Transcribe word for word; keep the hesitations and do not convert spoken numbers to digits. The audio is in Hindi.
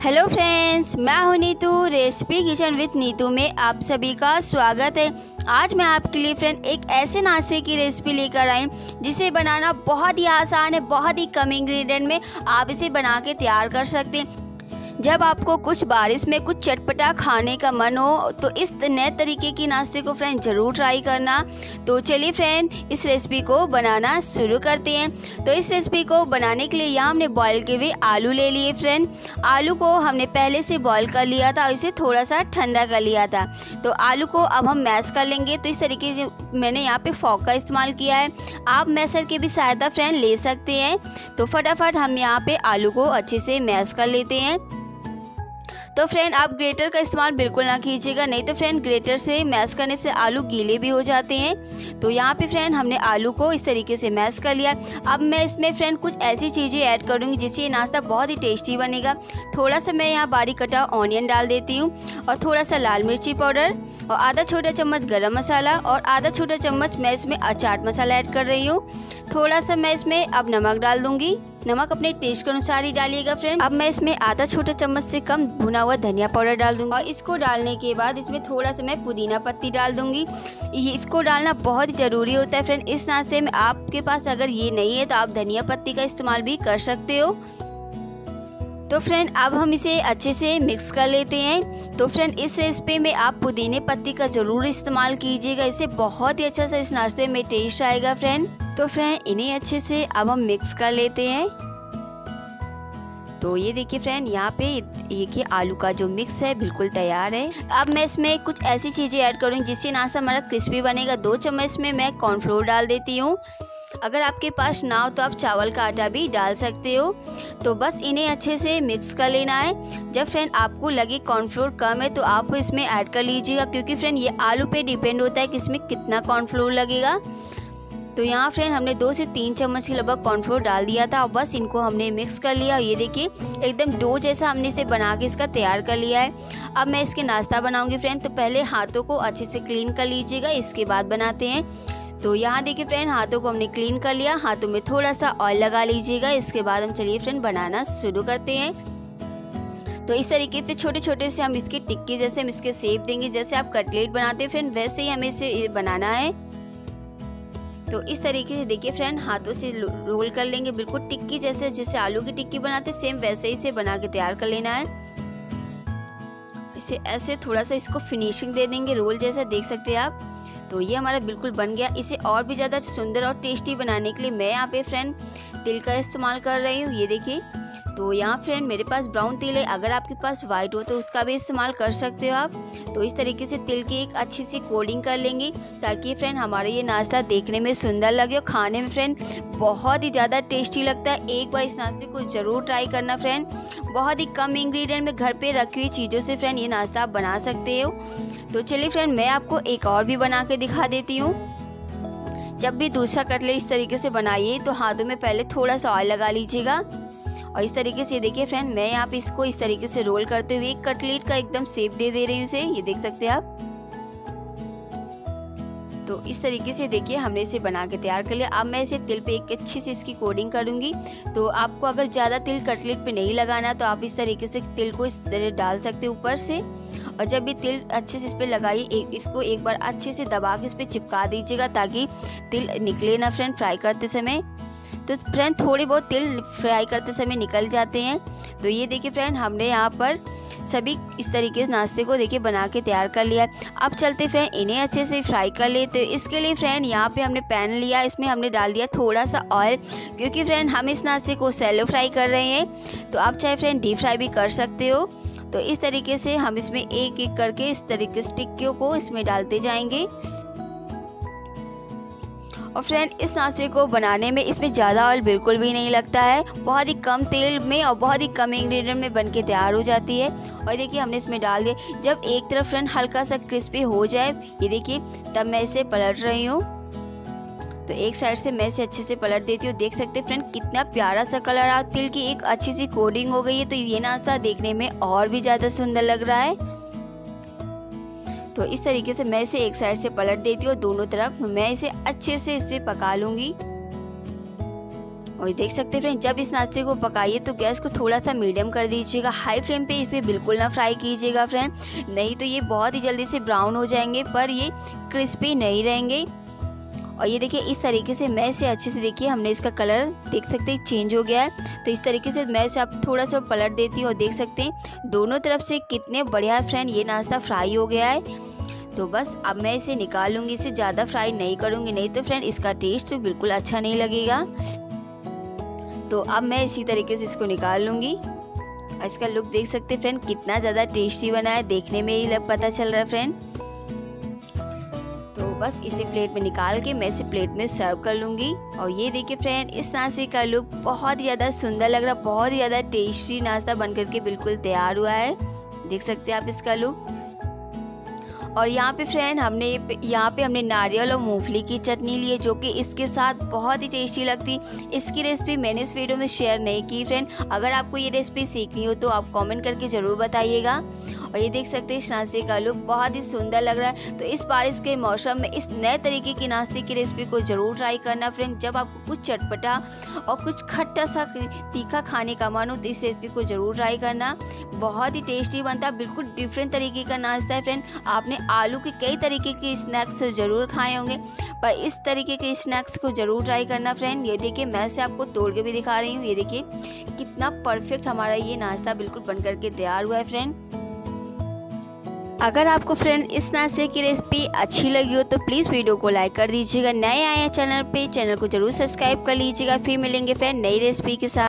हेलो फ्रेंड्स, मैं हूं Neetu. Recipe kitchen with Neetu में आप सभी का स्वागत है। आज मैं आपके लिए फ्रेंड एक ऐसे नाश्ते की रेसिपी लेकर आई जिसे बनाना बहुत ही आसान है। बहुत ही कम इंग्रेडिएंट में आप इसे बना के तैयार कर सकते हैं। जब आपको कुछ बारिश में कुछ चटपटा खाने का मन हो तो इस नए तरीके की नाश्ते को फ्रेंड ज़रूर ट्राई करना। तो चलिए फ्रेंड, इस रेसिपी को बनाना शुरू करते हैं। तो इस रेसिपी को बनाने के लिए यहाँ हमने बॉईल किए हुए आलू ले लिए फ्रेंड। आलू को हमने पहले से बॉईल कर लिया था और इसे थोड़ा सा ठंडा कर लिया था। तो आलू को अब हम मैश कर लेंगे। तो इस तरीके से मैंने यहाँ पे फॉक का इस्तेमाल किया है। आप मैशर की भी सहायता फ्रेंड ले सकते हैं। तो फटाफट हम यहाँ पे आलू को अच्छे से मैश कर लेते हैं। तो फ्रेंड, आप ग्रेटर का इस्तेमाल बिल्कुल ना कीजिएगा, नहीं तो फ्रेंड ग्रेटर से मैश करने से आलू गीले भी हो जाते हैं। तो यहाँ पे फ्रेंड हमने आलू को इस तरीके से मैश कर लिया। अब मैं इसमें फ्रेंड कुछ ऐसी चीज़ें ऐड करूँगी जिससे ये नाश्ता बहुत ही टेस्टी बनेगा। थोड़ा सा मैं यहाँ बारीक कटा ऑनियन डाल देती हूँ और थोड़ा सा लाल मिर्ची पाउडर और आधा छोटा चम्मच गरम मसाला और आधा छोटा चम्मच मैं इसमें चाट मसाला ऐड कर रही हूँ। थोड़ा सा मैं इसमें अब नमक डाल दूँगी। नमक अपने टेस्ट के अनुसार ही डालिएगा फ्रेंड। अब मैं इसमें आधा छोटा चम्मच से कम भुना हुआ धनिया पाउडर डाल दूंगी और इसको डालने के बाद इसमें थोड़ा सा मैं पुदीना पत्ती डाल दूंगी। ये इसको डालना बहुत ही ज़रूरी होता है फ्रेंड इस नाश्ते में। आपके पास अगर ये नहीं है तो आप धनिया पत्ती का इस्तेमाल भी कर सकते हो। तो फ्रेंड अब हम इसे अच्छे से मिक्स कर लेते हैं। तो फ्रेंड इस रेसिपी में आप पुदीने पत्ती का ज़रूर इस्तेमाल कीजिएगा, इससे बहुत ही अच्छा सा इस नाश्ते में टेस्ट आएगा फ्रेंड। तो फ्रेंड इन्हें अच्छे से अब हम मिक्स कर लेते हैं। तो ये देखिए फ्रेंड, यहाँ पे ये कि आलू का जो मिक्स है बिल्कुल तैयार है। अब मैं इसमें कुछ ऐसी चीज़ें ऐड करूँगी जिससे नाश्ता हमारा क्रिस्पी बनेगा। दो चम्मच में मैं कॉर्नफ्लोर डाल देती हूँ। अगर आपके पास ना हो तो आप चावल का आटा भी डाल सकते हो। तो बस इन्हें अच्छे से मिक्स कर लेना है। जब फ्रेंड आपको लगे कॉर्नफ्लोर कम है तो आप इसमें ऐड कर लीजिएगा, क्योंकि फ्रेंड ये आलू पे डिपेंड होता है कि इसमें कितना कॉर्नफ्लोर लगेगा। तो यहाँ फ्रेंड हमने दो से तीन चम्मच के लगभग कॉर्नफ्लोर डाल दिया था और बस इनको हमने मिक्स कर लिया। ये देखिए एकदम डो जैसा हमने इसे बना के इसका तैयार कर लिया है। अब मैं इसके नाश्ता बनाऊंगी फ्रेंड। तो पहले हाथों को अच्छे से क्लीन कर लीजिएगा, इसके बाद बनाते हैं। तो यहाँ देखिए फ्रेंड, हाथों को हमने क्लीन कर लिया। हाथों में थोड़ा सा ऑयल लगा लीजिएगा। इसके बाद हम चलिए फ्रेंड बनाना शुरू करते हैं। तो इस तरीके से छोटे छोटे से हम इसकी टिक्की जैसे हम इसके शेप देंगे। जैसे आप कटलेट बनाते हैं फ्रेंड वैसे ही हमें इसे बनाना है। तो इस तरीके से देखिए फ्रेंड हाथों से रोल कर लेंगे बिल्कुल टिक्की जैसे, जैसे आलू की टिक्की बनाते सेम वैसे ही इसे बना के तैयार कर लेना है। इसे ऐसे थोड़ा सा इसको फिनिशिंग दे देंगे रोल जैसा, देख सकते हैं आप। तो ये हमारा बिल्कुल बन गया। इसे और भी ज़्यादा सुंदर और टेस्टी बनाने के लिए मैं यहाँ पे फ्रेंड तिल का इस्तेमाल कर रही हूँ। ये देखिए, तो यहाँ फ्रेंड मेरे पास ब्राउन तिल है, अगर आपके पास वाइट हो तो उसका भी इस्तेमाल कर सकते हो आप। तो इस तरीके से तिल की एक अच्छी सी कोटिंग कर लेंगे ताकि फ्रेंड हमारा ये नाश्ता देखने में सुंदर लगे और खाने में फ्रेंड बहुत ही ज़्यादा टेस्टी लगता है। एक बार इस नाश्ते को ज़रूर ट्राई करना फ्रेंड। बहुत ही कम इंग्रेडिएंट में घर पे रखी हुई चीज़ों से फ्रेंड ये नाश्ता आप बना सकते हो। तो चलिए फ्रेंड मैं आपको एक और भी बना के दिखा देती हूँ। जब भी दूसरा कटलेट इस तरीके से बनाइए तो हाथों में पहले थोड़ा सा ऑयल लगा लीजिएगा और इस तरीके से देखिए फ्रेंड मैं यहाँ पे इसको इस तरीके से रोल करते हुए एक कटलेट का एकदम शेप दे दे रही हूँ इसे। ये देख सकते हैं आप। तो इस तरीके से देखिए हमने इसे बना के तैयार कर लिया। अब मैं इसे तिल पे एक अच्छी से इसकी कोटिंग करूँगी। तो आपको अगर ज़्यादा तिल कटलेट पे नहीं लगाना तो आप इस तरीके से तिल को इस तरह डाल सकते हैं ऊपर से। और जब भी तिल अच्छे से इस पर लगाइए, एक इसको एक बार अच्छे से दबा के इस पर चिपका दीजिएगा ताकि तिल निकले ना फ्रेंड फ्राई करते समय। तो फ्रेंड थोड़ी बहुत तिल फ्राई करते समय निकल जाते हैं। तो ये देखिए फ्रेंड हमने यहाँ पर सभी इस तरीके से नाश्ते को देखिए बना के तैयार कर लिया है। अब चलते फ्रेंड इन्हें अच्छे से फ्राई कर ले। तो इसके लिए फ्रेंड यहाँ पे हमने पैन लिया, इसमें हमने डाल दिया थोड़ा सा ऑयल, क्योंकि फ्रेंड हम इस नाश्ते को सैलो फ्राई कर रहे हैं। तो आप चाहे फ्रेंड डीप फ्राई भी कर सकते हो। तो इस तरीके से हम इसमें एक एक करके इस तरीके से टिक्कियों को इसमें डालते जाएंगे। और फ्रेंड इस नाश्ते को बनाने में इसमें ज़्यादा ऑयल बिल्कुल भी नहीं लगता है, बहुत ही कम तेल में और बहुत ही कम इंग्रेडिएंट में बनके तैयार हो जाती है। और देखिए हमने इसमें डाल दिया। जब एक तरफ फ्रेंड हल्का सा क्रिस्पी हो जाए, ये देखिए, तब मैं इसे पलट रही हूँ। तो एक साइड से मैं इसे अच्छे से पलट देती हूँ। देख सकते हैं फ्रेंड कितना प्यारा सा कलर आ, तिल की एक अच्छी सी कोटिंग हो गई है। तो ये नाश्ता देखने में और भी ज़्यादा सुंदर लग रहा है। तो इस तरीके से मैं इसे एक साइड से पलट देती हूँ, दोनों तरफ मैं इसे अच्छे से इसे पका लूँगी। और ये देख सकते हैं फ्रेंड, जब इस नाश्ते को पकाइए तो गैस को थोड़ा सा मीडियम कर दीजिएगा, हाई फ्लेम पे इसे बिल्कुल ना फ्राई कीजिएगा फ्रेंड, नहीं तो ये बहुत ही जल्दी से ब्राउन हो जाएंगे पर ये क्रिस्पी नहीं रहेंगे। और ये देखिए इस तरीके से मैं इसे अच्छे से, देखिए हमने इसका कलर देख सकते हैं चेंज हो गया है। तो इस तरीके से मैं इसे आप थोड़ा सा पलट देती हूँ और देख सकते हैं दोनों तरफ से कितने बढ़िया फ्रेंड ये नाश्ता फ्राई हो गया है। तो बस अब मैं इसे निकाल लूँगी, इसे ज़्यादा फ्राई नहीं करूँगी, नहीं तो फ्रेंड इसका टेस्ट बिल्कुल अच्छा नहीं लगेगा। तो अब मैं इसी तरीके से इसको निकाल लूँगी। इसका लुक देख सकते हैं फ्रेंड कितना ज़्यादा टेस्टी बना है, देखने में ही पता चल रहा है फ्रेंड। तो बस इसे प्लेट में निकाल के मैं इसे प्लेट में सर्व कर लूँगी। और ये देखिए फ्रेंड, इस नाश्ते का लुक बहुत ही ज़्यादा सुंदर लग रहा है, बहुत ही ज़्यादा टेस्टी नाश्ता बन करके बिल्कुल तैयार हुआ है। देख सकते हैं आप इसका लुक। और यहाँ पे फ्रेंड हमने यहाँ पे हमने नारियल और मूंगफली की चटनी ली है, जो कि इसके साथ बहुत ही टेस्टी लगती। इसकी रेसिपी मैंने इस वीडियो में शेयर नहीं की फ्रेंड, अगर आपको ये रेसिपी सीखनी हो तो आप कमेंट करके ज़रूर बताइएगा। और ये देख सकते हैं इस नाश्ते का लुक बहुत ही सुंदर लग रहा है। तो इस बारिश के मौसम में इस नए तरीके की नाश्ते की रेसिपी को ज़रूर ट्राई करना फ्रेंड। जब आपको कुछ चटपटा और कुछ खट्टा सा तीखा खाने का मन हो तो इस रेसिपी को ज़रूर ट्राई करना, बहुत ही टेस्टी बनता है, बिल्कुल डिफरेंट तरीके का नाश्ता है फ्रेंड। आपने आलू के कई तरीके के स्नैक्स ज़रूर खाए होंगे, पर इस तरीके के स्नैक्स को ज़रूर ट्राई करना फ्रेंड। ये देखिए मैं से आपको तोड़ के भी दिखा रही हूँ, ये देखिए कितना परफेक्ट हमारा ये नाश्ता बिल्कुल बन करके तैयार हुआ है फ्रेंड। अगर आपको फ्रेंड इस नाश्ते की रेसिपी अच्छी लगी हो तो प्लीज़ वीडियो को लाइक कर दीजिएगा। नए आए हैं चैनल पे, चैनल को जरूर सब्सक्राइब कर लीजिएगा। फिर मिलेंगे फ्रेंड नई रेसिपी के साथ।